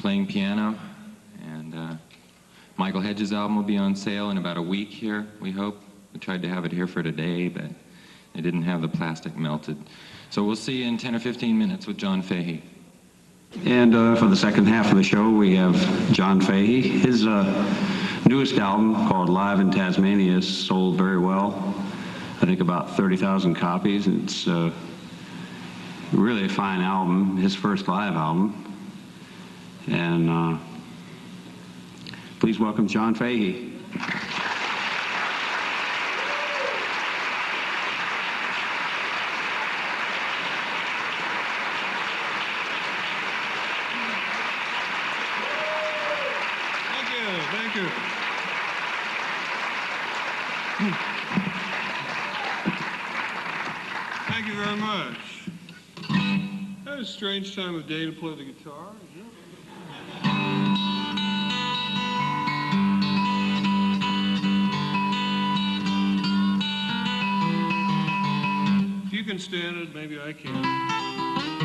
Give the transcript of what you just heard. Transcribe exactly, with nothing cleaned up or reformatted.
playing piano. And uh, Michael Hedges' album will be on sale in about a week here, we hope. We tried to have it here for today, but they didn't have the plastic melted. So we'll see you in ten or fifteen minutes with John Fahey. And uh, for the second half of the show, we have John Fahey. His uh, newest album, called Live in Tasmania, sold very well. I think about thirty thousand copies. It's uh, really a fine album, his first live album. And uh, please welcome John Fahey. Thank you, thank you. Thank you very much. That was a strange time of day to play the guitar, isn't it? If you can stand it, maybe I can.